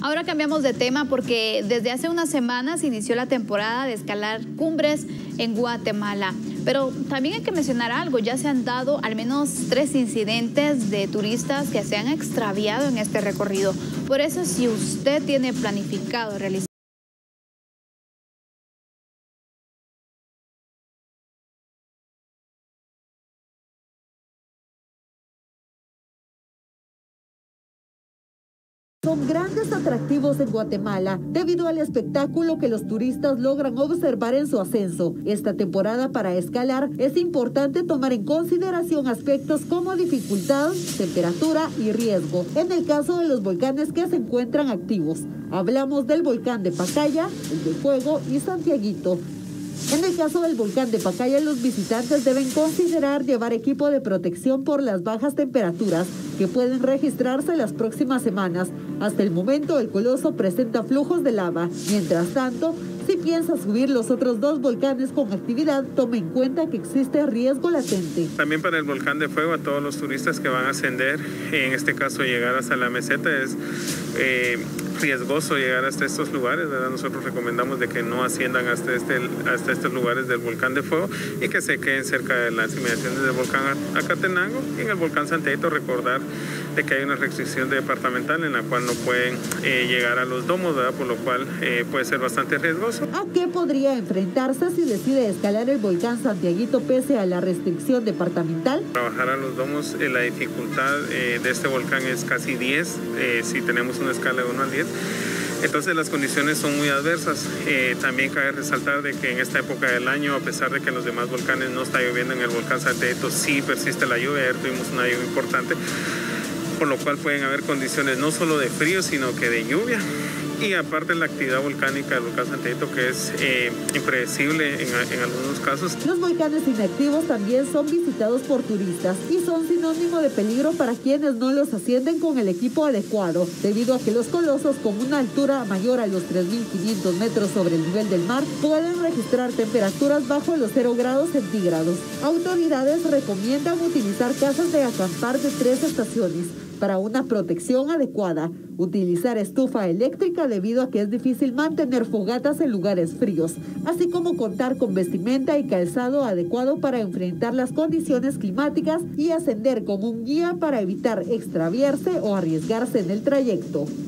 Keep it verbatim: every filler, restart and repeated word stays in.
Ahora cambiamos de tema porque desde hace unas semanas inició la temporada de escalar cumbres en Guatemala. Pero también hay que mencionar algo, ya se han dado al menos tres incidentes de turistas que se han extraviado en este recorrido. Por eso, si usted tiene planificado realizar son grandes atractivos en Guatemala debido al espectáculo que los turistas logran observar en su ascenso. Esta temporada para escalar es importante tomar en consideración aspectos como dificultad, temperatura y riesgo. En el caso de los volcanes que se encuentran activos, hablamos del volcán de Pacaya, el de Fuego y Santiaguito. En el caso del volcán de Pacaya, los visitantes deben considerar llevar equipo de protección por las bajas temperaturas que pueden registrarse las próximas semanas. Hasta el momento, el coloso presenta flujos de lava. Mientras tanto, si piensa subir los otros dos volcanes con actividad, tome en cuenta que existe riesgo latente. También para el volcán de Fuego, a todos los turistas que van a ascender, en este caso llegar hasta la meseta, es eh, riesgoso llegar hasta estos lugares, ¿verdad? Nosotros recomendamos de que no asciendan hasta, este, hasta estos lugares del volcán de Fuego y que se queden cerca de las inmediaciones del volcán Acatenango. Y en el volcán Santiaguito recordar de que hay una restricción departamental en la cual no pueden eh, llegar a los domos, ¿verdad? Por lo cual eh, puede ser bastante riesgoso. ¿A qué podría enfrentarse si decide escalar el volcán Santiaguito pese a la restricción departamental? Trabajar a los domos, eh, la dificultad eh, de este volcán es casi diez, eh, si tenemos una escala de uno al diez. Entonces las condiciones son muy adversas. Eh, también cabe resaltar de que en esta época del año, a pesar de que en los demás volcanes no está lloviendo, en el volcán Santiaguito sí persiste la lluvia. Ayer tuvimos una lluvia importante, por lo cual pueden haber condiciones no solo de frío, sino que de lluvia. Y aparte la actividad volcánica del volcán Santiaguito, que es eh, impredecible en, en algunos casos. Los volcanes inactivos también son visitados por turistas y son sinónimo de peligro para quienes no los ascienden con el equipo adecuado, debido a que los colosos con una altura mayor a los tres mil quinientos metros sobre el nivel del mar pueden registrar temperaturas bajo los cero grados centígrados. Autoridades recomiendan utilizar casas de acampar de tres estaciones para una protección adecuada, utilizar estufa eléctrica debido a que es difícil mantener fogatas en lugares fríos, así como contar con vestimenta y calzado adecuado para enfrentar las condiciones climáticas y ascender con un guía para evitar extraviarse o arriesgarse en el trayecto.